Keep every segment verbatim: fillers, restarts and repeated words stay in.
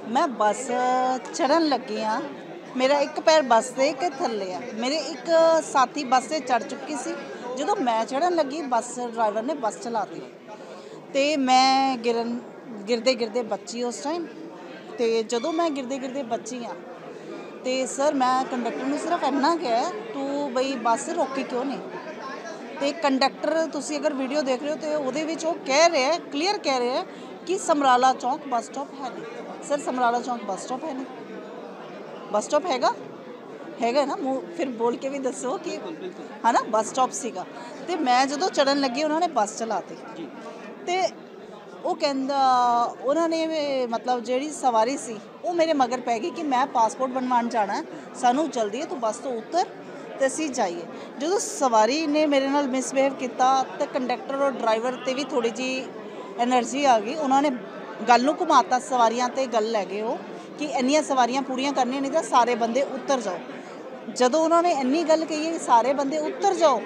मैं बस चढ़न लगी हाँ, मेरा एक पैर बस से एक थल्ले आ। मेरे एक साथी बस से चढ़ चुकी सी, जो मैं चढ़न लगी बस ड्राइवर ने बस चला दी तो मैं गिरन गिरदे गिरदे बची उस टाइम। तो जो मैं गिरदे गिरदे बची हाँ तो सर मैं कंडक्टर ने सिर्फ इन्ना कहा तू बई बस रोकी क्यों नहीं। तो कंडक्टर तुसी अगर वीडियो देख रहे हो तो ਉਹਦੇ ਵਿੱਚ ਉਹ कह रहे हैं क्लीयर कह रहे हैं कि समराला चौक बस स्टॉप है नहीं। सर समराला चौक बस स्टॉप है नहीं, बस स्टॉप हैगा हैगा ना मूँ फिर बोल के भी दसो कि है ना बस स्टॉप सीगा। तो मैं जो चढ़न लगी उन्होंने बस चलाती तो ਉਹ ਕਹਿੰਦਾ ਉਹਨਾਂ ਨੇ मतलब ਜਿਹੜੀ सवारी सी वो मेरे मगर पै गई कि मैं पासपोर्ट बनवान जाना सानू जल्दी है तू बस तो उतर तो असी जाइए। जो सवारी ने मेरे नाल मिसबिहेव किया तो कंडक्टर और ड्राइवर ते भी थोड़ी जी एनर्जी आ गई, उन्होंने गल नूं घुमाता सवारियां ते गल लै गए वो कि इन्नियां सवारियां पूरियां करनियां नहीं तो सारे बंदे उतर जाओ। जदों उन्होंने इन्नी गल कही है सारे बंदे उतर जाओ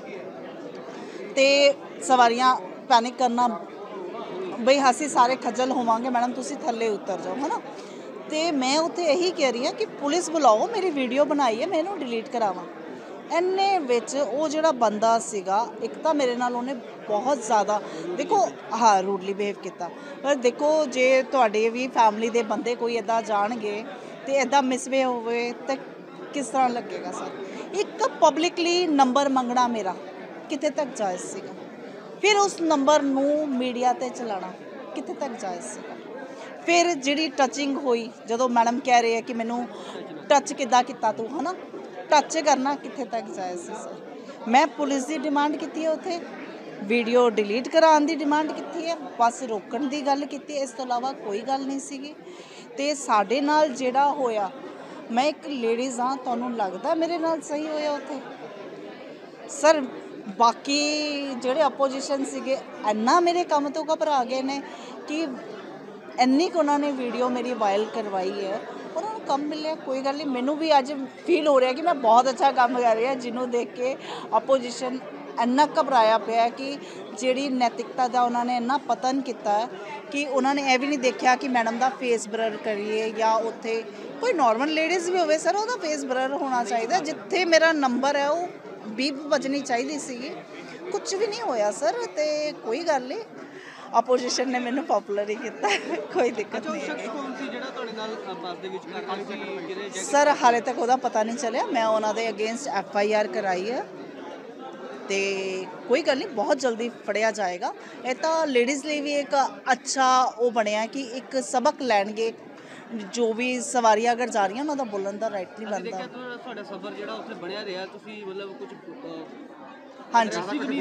तो सवारियां पैनिक करना बई असी सारे खज्जल होवांगे मैडम तुसी थल्ले उतर जाओ है ना। तो मैं उत्थे यही कह रही हाँ कि पुलिस बुलाओ, मेरी वीडियो बनाई है मैं इन्हूं डिलीट करावां। इन्ने विच वो जिहड़ा बंदा सीगा एक तो मेरे नाल उन्हें बहुत ज़्यादा देखो हाँ रूडली बिहेव किया, पर देखो जे तुहाडे भी फैमिली दे बंदे कोई इदां जाणगे तो इदां मिसबिहेव होवे तो किस तरह लगेगा सर। एक पब्लिकली नंबर मंगना मेरा कित्थे तक जायज़ सीगा, फिर उस नंबर नूं मीडिया ते चलाना कित्थे तक जायज़ सीगा। फिर जिहड़ी टचिंग हुई जदों मैडम कह रहे हैं कि मैनू टच किद्दां कीता तू है ना, टच करना कित्थे तक जायज़ सी सर। मैं पुलिस की डिमांड की है, उत्थे वीडियो डिलीट कराने की डिमांड की है, बस रोकण की गल की, इस तो इलावा कोई गल नहीं सीगी। ते साडे नाल जिहड़ा होया मैं एक लेडीज़ हाँ, तुहानूं लगदा मेरे नाल सही होया उत्थे सर। बाकी ਜਿਹੜੇ अपोजिशन ਸੀਗੇ ਇੰਨਾ ਮੇਰੇ ਕੰਮ ਤੋਂ ਘਬਰਾ ਗਏ ਨੇ ਕਿ ਇੰਨੀ ਕੁ ਉਹਨਾਂ ਨੇ ਵੀਡੀਓ ਮੇਰੀ ਵਾਇਰਲ ਕਰਵਾਈ ਹੈ। ਉਹਨਾਂ ਨੂੰ ਕੰਮ ਮਿਲਿਆ ਕੋਈ ਗੱਲ ਨਹੀਂ, ਮੈਨੂੰ ਵੀ ਅੱਜ ਫੀਲ ਹੋ ਰਿਹਾ ਕਿ ਮੈਂ ਬਹੁਤ ਅੱਛਾ ਕੰਮ ਕਰ ਰਹੀ ਹਾਂ, ਜਿਹਨੂੰ ਦੇਖ ਕੇ अपोजिशन ਇੰਨਾ ਘਬਰਾਇਆ ਪਿਆ ਕਿ ਜਿਹੜੀ ਨੈਤਿਕਤਾ ਦਾ ਉਹਨਾਂ ਨੇ ਇੰਨਾ ਪਤਨ ਕੀਤਾ ਕਿ ਉਹਨਾਂ ਨੇ ਇਹ ਵੀ ਨਹੀਂ ਦੇਖਿਆ ਕਿ ਮੈਡਮ ਦਾ ਫੇਸ ਬਲਰ ਕਰੀਏ ਜਾਂ ਉੱਥੇ ਕੋਈ ਨੋਰਮਲ ਲੇਡੀਜ਼ ਵੀ ਹੋਵੇ ਸਰ ਉਹਦਾ ਫੇਸ ਬਲਰ ਹੋਣਾ ਚਾਹੀਦਾ। ਜਿੱਥੇ ਮੇਰਾ ਨੰਬਰ ਹੈ ਉਹ बीप बजनी चाहिए सी, कुछ भी नहीं होया सर। तो कोई गल नहीं, अपोजिशन ने मैनू पॉपुलर ही किया, कोई दिक्कत नहीं सर। हाले तक वह पता नहीं चलिया, मैं उन्होंने अगेंस्ट एफ आई आर कराई है तो कोई गल नहीं बहुत जल्दी फड़िया जाएगा। ये तो लेडीज़ लिए भी एक अच्छा वो बनया कि एक सबक लैणगे, जो भी सवारियां अगर जा रही उन्होंने बोलने का राइट नहीं बनता। हाँ जी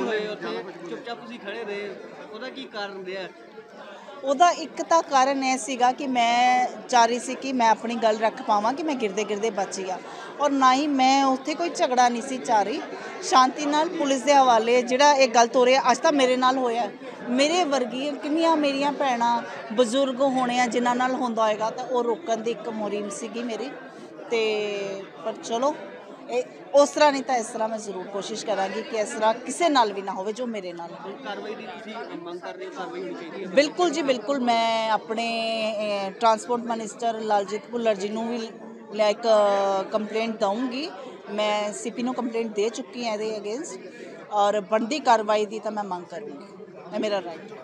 ਉਹਦਾ ਇੱਕ ਤਾਂ ਕਾਰਨ ਇਹ ਸੀਗਾ ਕਿ ਮੈਂ ਚਾਹ ਰਹੀ ਸੀ ਕਿ ਮੈਂ ਆਪਣੀ ਗੱਲ ਰੱਖ ਪਾਵਾਂ ਕਿ ਮੈਂ ਗਿਰਦੇ ਗਿਰਦੇ ਬਚੀ ਆ, ਔਰ ਨਾ ਹੀ ਮੈਂ ਉੱਥੇ ਕੋਈ ਝਗੜਾ ਨਹੀਂ ਸੀ ਚਾਹ ਰਹੀ। ਸ਼ਾਂਤੀ ਨਾਲ ਪੁਲਿਸ ਦੇ ਹਵਾਲੇ ਜਿਹੜਾ ਇਹ ਗਲਤ ਹੋ ਰਿਹਾ ਅੱਜ ਤਾਂ ਮੇਰੇ ਨਾਲ ਹੋਇਆ, ਮੇਰੇ ਵਰਗੀ ਕਿੰਨੀਆਂ ਮੇਰੀਆਂ ਭੈਣਾਂ ਬਜ਼ੁਰਗ ਹੋਣੇ ਆ ਜਿਨ੍ਹਾਂ ਨਾਲ ਹੁੰਦਾ ਹੋਏਗਾ ਤਾਂ ਉਹ ਰੋਕਣ ਦੀ ਇੱਕ ਮੁਹਿੰਮ ਸੀਗੀ ਮੇਰੀ। ਤੇ ਪਰ ਚਲੋ ਇਹ ਉਸ ਤਰ੍ਹਾਂ ਨਹੀਂ ਤਾਂ ਇਸ ਤਰ੍ਹਾਂ ਮੈਂ ਜ਼ਰੂਰ ਕੋਸ਼ਿਸ਼ ਕਰਾਂਗੀ ਕਿ ਇਸ ਤਰ੍ਹਾਂ ਕਿਸੇ ਨਾਲ ਵੀ ਨਾ ਹੋਵੇ ਜੋ ਮੇਰੇ ਨਾਲ ਕਾਰਵਾਈ ਦੀ ਤੁਸੀਂ ਮੰਗ ਕਰ ਰਹੇ ਹੋ, ਕਾਰਵਾਈ ਹੋਣੀ ਚਾਹੀਦੀ ਹੈ। ਬਿਲਕੁਲ ਜੀ ਬਿਲकुल, मैं अपने ट्रांसपोर्ट मिनिस्टर लालजीत भुल्लर जी ਨੂੰ ਵੀ ਲੈ ਇੱਕ ਕੰਪਲੇਂਟ ਦਊਂਗੀ। मैं सी पी ਨੂੰ ਕੰਪਲੇਂਟ ਦੇ ਚੁੱਕੀ ਹਾਂ ਇਹਦੇ ਅਗੇਂस्ट, और ਬਣਦੀ ਕਾਰਵਾਈ ਦੀ ਤਾਂ ਮੈਂ ਮੰਗ ਕਰੂੰਗੀ, ਇਹ ਮੇਰਾ ਰਾਈਟ ਹੈ।